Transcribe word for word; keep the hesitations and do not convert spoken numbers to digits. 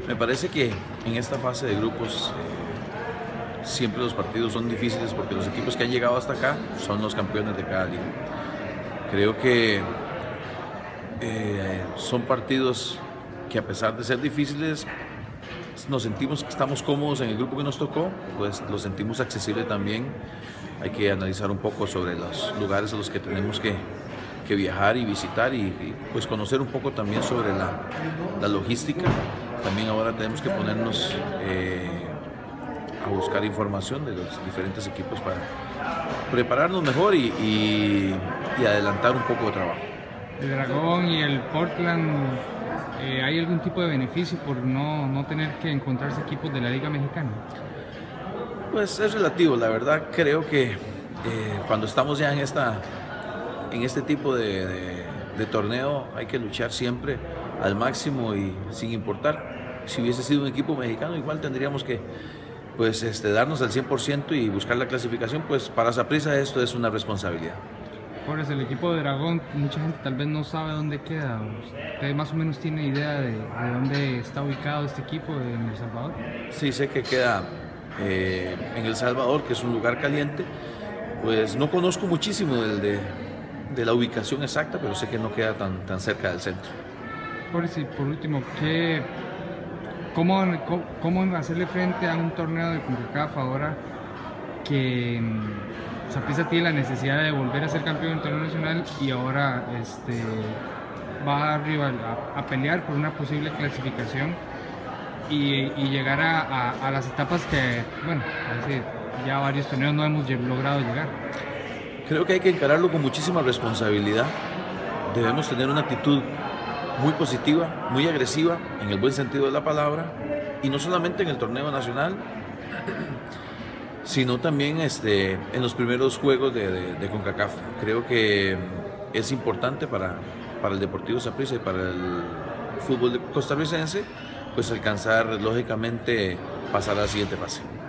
Me parece que en esta fase de grupos eh, siempre los partidos son difíciles porque los equipos que han llegado hasta acá son los campeones de cada liga. Creo que eh, son partidos que, a pesar de ser difíciles, nos sentimos que estamos cómodos en el grupo que nos tocó, pues lo sentimos accesible también. Hay que analizar un poco sobre los lugares a los que tenemos que, que viajar y visitar y, y, pues conocer un poco también sobre la, la logística. También ahora tenemos que ponernos eh, a buscar información de los diferentes equipos para prepararnos mejor y, y, y adelantar un poco de trabajo. El Dragón y el Portland, eh, ¿hay algún tipo de beneficio por no, no tener que encontrarse equipos de la Liga Mexicana? Pues es relativo, la verdad creo que eh, cuando estamos ya en, esta, en este tipo de, de, de torneo hay que luchar siempre al máximo y sin importar. Si hubiese sido un equipo mexicano igual tendríamos que pues, este, darnos al cien por ciento y buscar la clasificación, pues para Saprissa esto es una responsabilidad. Por eso el equipo de Dragón, mucha gente tal vez no sabe dónde queda. ¿Usted más o menos tiene idea de, de dónde está ubicado este equipo en El Salvador? Sí, sé que queda eh, en El Salvador, que es un lugar caliente. Pues no conozco muchísimo del, de, de la ubicación exacta, pero sé que no queda tan, tan cerca del centro. Por, si, por último, ¿qué, cómo, cómo, ¿cómo hacerle frente a un torneo de CONCACAF ahora que Saprissa tiene la necesidad de volver a ser campeón internacional y ahora este, va arriba a, a pelear por una posible clasificación y, y llegar a, a, a las etapas que, bueno, es decir, ya varios torneos no hemos logrado llegar? Creo que hay que encararlo con muchísima responsabilidad. Debemos tener una actitud muy positiva, muy agresiva, en el buen sentido de la palabra, y no solamente en el torneo nacional, sino también este, en los primeros juegos de, de, de CONCACAF. Creo que es importante para, para el Deportivo Saprissa y para el fútbol costarricense, pues alcanzar, lógicamente, pasar a la siguiente fase.